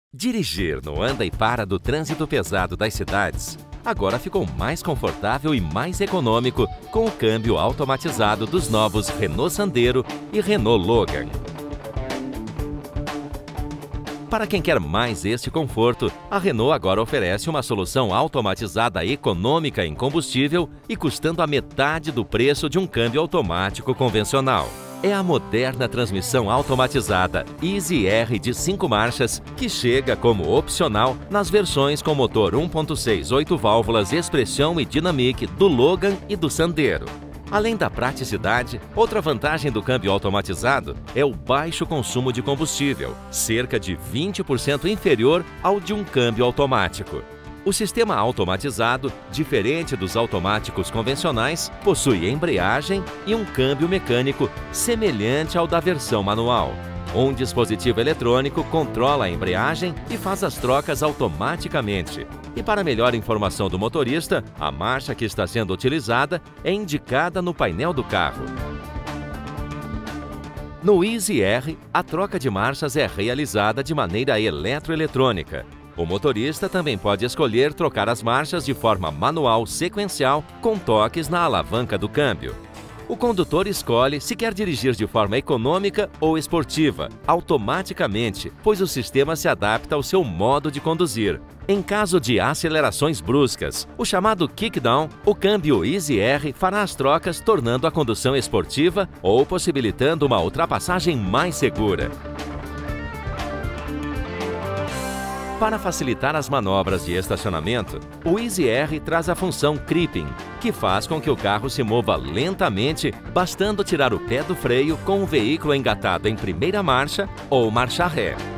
Dirigir no anda e para do trânsito pesado das cidades agora ficou mais confortável e mais econômico com o câmbio automatizado dos novos Renault Sandero e Renault Logan. Para quem quer mais este conforto, a Renault agora oferece uma solução automatizada econômica em combustível e custando a metade do preço de um câmbio automático convencional. É a moderna transmissão automatizada Easy R de 5 marchas que chega como opcional nas versões com motor 1.6 8 válvulas Expression e Dynamic do Logan e do Sandero. Além da praticidade, outra vantagem do câmbio automatizado é o baixo consumo de combustível, cerca de 20% inferior ao de um câmbio automático. O sistema automatizado, diferente dos automáticos convencionais, possui embreagem e um câmbio mecânico semelhante ao da versão manual. Um dispositivo eletrônico controla a embreagem e faz as trocas automaticamente. E para melhor informação do motorista, a marcha que está sendo utilizada é indicada no painel do carro. No Easy R, a troca de marchas é realizada de maneira eletroeletrônica. O motorista também pode escolher trocar as marchas de forma manual sequencial com toques na alavanca do câmbio. O condutor escolhe se quer dirigir de forma econômica ou esportiva, automaticamente, pois o sistema se adapta ao seu modo de conduzir. Em caso de acelerações bruscas, o chamado kickdown, o câmbio Easy R fará as trocas, tornando a condução esportiva ou possibilitando uma ultrapassagem mais segura. Para facilitar as manobras de estacionamento, o Easy R traz a função Creeping, que faz com que o carro se mova lentamente, bastando tirar o pé do freio com o veículo engatado em primeira marcha ou marcha ré.